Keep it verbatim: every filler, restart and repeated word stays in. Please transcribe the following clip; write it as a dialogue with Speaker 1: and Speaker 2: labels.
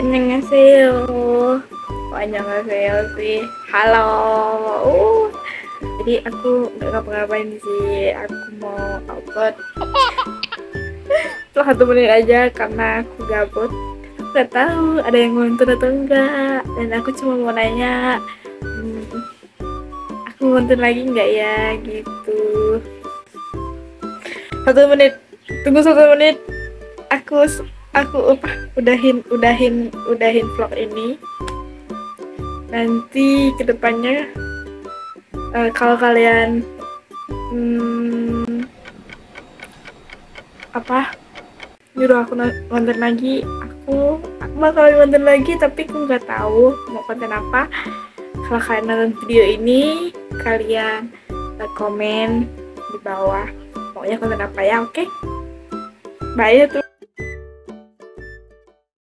Speaker 1: Annyeonghaseyo. Oh, annyeonghaseyo sih. Halo. Uh. Jadi aku nggak ngapa-ngapain sih. Aku mau upload setelah satu menit aja karena aku gabut. Aku nggak tahu ada yang nonton atau enggak. Dan aku cuma mau nanya, hmm, aku nonton lagi nggak ya gitu. Satu menit. Tunggu satu menit. Aku aku apa udahin udahin udahin vlog ini. Nanti kedepannya uh, kalau kalian hmm, apa nyuruh aku nonton lagi, aku aku bakal nonton lagi, tapi aku nggak tahu mau konten apa. Kalau kalian nonton video ini, kalian uh, komen di bawah maunya konten apa ya. Oke, okay? Bye ya tuh.